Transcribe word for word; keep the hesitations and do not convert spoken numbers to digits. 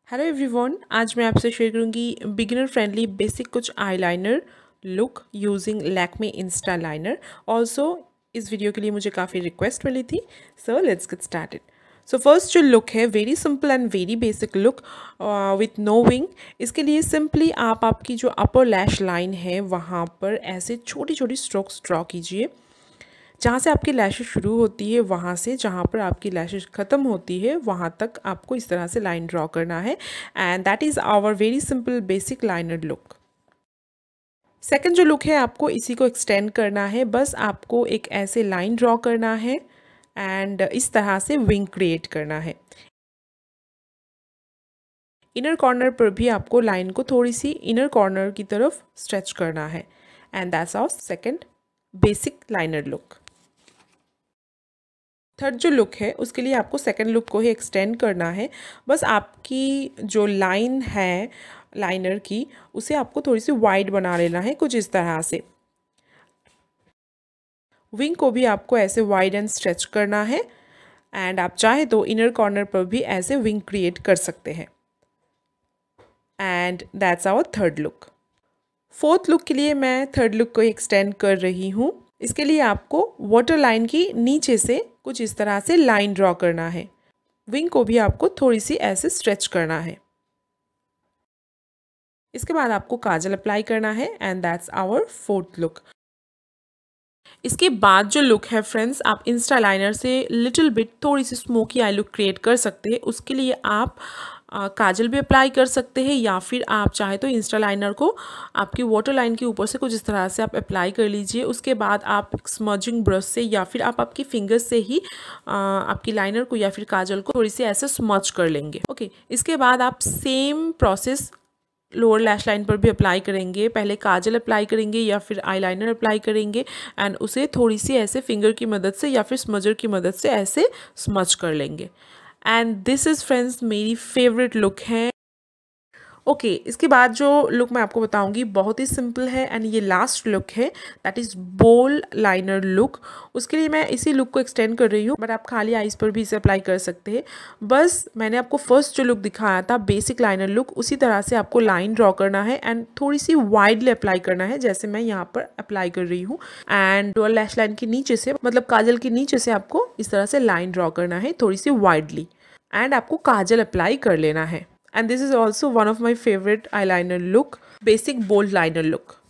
Hello everyone, आज मैं आपसे शेयर करूंगी बिगिनर फ्रेंडली बेसिक कुछ eyeliner look using Lakme insta liner. Also इस वीडियो के लिए मुझे काफ़ी रिक्वेस्ट मिली थी, so let's get started. So first जो लुक है, very simple and very basic look with no wing. इसके लिए सिंपली आप आपकी जो अपर लैश लाइन है वहाँ पर ऐसे छोटी छोटी स्ट्रोक्स ड्रॉ कीजिए। जहाँ से आपकी लैशेज शुरू होती है वहाँ से जहाँ पर आपकी लैशेज ख़त्म होती है वहाँ तक आपको इस तरह से लाइन ड्रॉ करना है। And that is our very simple basic liner look. Second जो लुक है, आपको इसी को एक्सटेंड करना है। बस आपको एक ऐसे लाइन ड्रॉ करना है एंड इस तरह से विंग क्रिएट करना है। इनर कॉर्नर पर भी आपको लाइन को थोड़ी सी इनर कॉर्नर की तरफ स्ट्रेच करना है। And that's our second basic liner look. Third जो लुक है उसके लिए आपको सेकंड लुक को ही एक्सटेंड करना है। बस आपकी जो लाइन है लाइनर की, उसे आपको थोड़ी सी वाइड बना लेना है, कुछ इस तरह से। विंग को भी आपको ऐसे वाइड एंड स्ट्रेच करना है एंड आप चाहे तो इनर कॉर्नर पर भी ऐसे विंग क्रिएट कर सकते हैं। And that's our third look. Fourth look के लिए मैं थर्ड लुक को एक्सटेंड कर रही हूँ। इसके लिए आपको वाटर लाइन की नीचे से कुछ इस तरह से लाइन ड्रॉ करना है। विंग को भी आपको थोड़ी सी ऐसे स्ट्रेच करना है। इसके बाद आपको काजल अप्लाई करना है and that's our fourth look. इसके बाद जो लुक है फ्रेंड्स, आप इंस्टा लाइनर से लिटिल बिट थोड़ी सी स्मोकी आई लुक क्रिएट कर सकते हैं। उसके लिए आप आ, काजल भी अप्लाई कर सकते हैं या फिर आप चाहे तो इंस्टा लाइनर को आपकी वाटर लाइन के ऊपर से कुछ इस तरह से आप अप्लाई कर लीजिए। उसके बाद आप स्मजिंग ब्रश से या फिर आप आपकी फिंगर्स से ही आ, आपकी लाइनर को या फिर काजल को थोड़ी सी ऐसे स्मज कर लेंगे। ओके, इसके बाद आप same process lower lash line पर भी अप्लाई करेंगे। पहले काजल अप्लाई करेंगे या फिर आईलाइनर अप्लाई करेंगे एंड उसे थोड़ी सी ऐसे फिंगर की मदद से या फिर स्मजर की मदद से ऐसे स्मच कर लेंगे। एंड दिस इज़ फ्रेंड्स मेरी फेवरेट लुक है। ओके okay, इसके बाद जो लुक मैं आपको बताऊंगी बहुत ही सिंपल है एंड ये लास्ट लुक है, that is bold liner look. उसके लिए मैं इसी लुक को एक्सटेंड कर रही हूँ, बट आप खाली आईज पर भी इसे अप्लाई कर सकते हैं। बस मैंने आपको फर्स्ट जो लुक दिखाया था बेसिक लाइनर लुक, उसी तरह से आपको लाइन ड्रॉ करना है एंड थोड़ी सी वाइडली अप्लाई करना है, जैसे मैं यहाँ पर अप्लाई कर रही हूँ। एंड लोअर लैश लाइन के नीचे से, मतलब काजल के नीचे से आपको इस तरह से लाइन ड्रॉ करना है थोड़ी सी वाइडली एंड आपको काजल अप्लाई कर लेना है। And this is also one of my favorite eyeliner look, basic bold liner look.